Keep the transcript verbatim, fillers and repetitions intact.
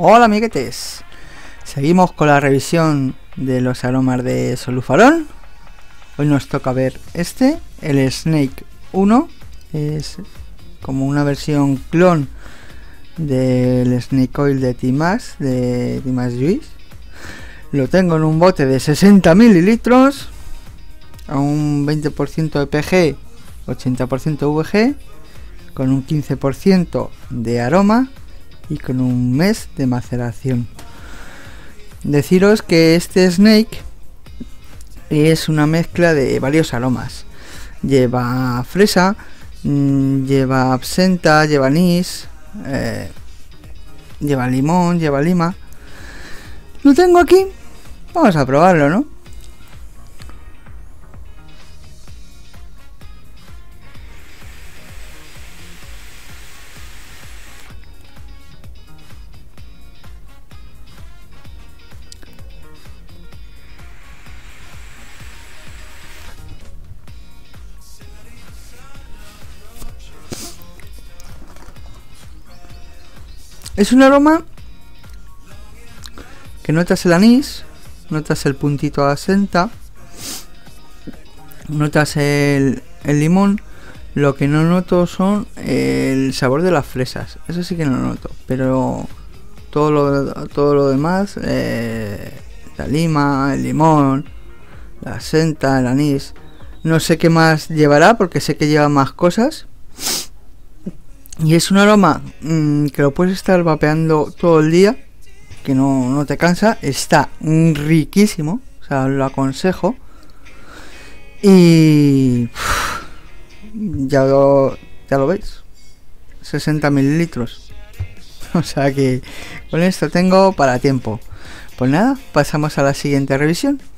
Hola amiguetes, seguimos con la revisión de los aromas de Solufarol. Hoy nos toca ver este, el Snake uno. Es como una versión clon del Snake Oil de Timax, de Timax Juice. Lo tengo en un bote de sesenta mililitros, a un veinte por ciento de P G, ochenta por ciento V G, con un quince por ciento de aroma y con un mes de maceración. Deciros que este Snake es una mezcla de varios aromas. Lleva fresa, mmm, lleva absenta, lleva anís, eh, lleva limón, lleva lima. Lo tengo aquí, vamos a probarlo, ¿no? Es un aroma que notas el anís, notas el puntito de absenta, notas el, el limón. Lo que no noto son el sabor de las fresas, eso sí que no lo noto, pero todo lo, todo lo demás, eh, la lima, el limón, la absenta, el anís, no sé qué más llevará porque sé que lleva más cosas. Y es un aroma mmm, que lo puedes estar vapeando todo el día, que no, no te cansa, está riquísimo, o sea, lo aconsejo. Y uff, ya lo, ya lo veis, sesenta mililitros, o sea que con esto tengo para tiempo. Pues nada, pasamos a la siguiente revisión.